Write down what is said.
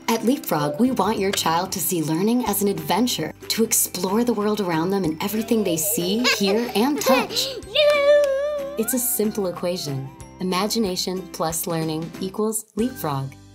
At LeapFrog, we want your child to see learning as an adventure, to explore the world around them and everything they see, hear, and touch. It's a simple equation. Imagination plus learning equals LeapFrog.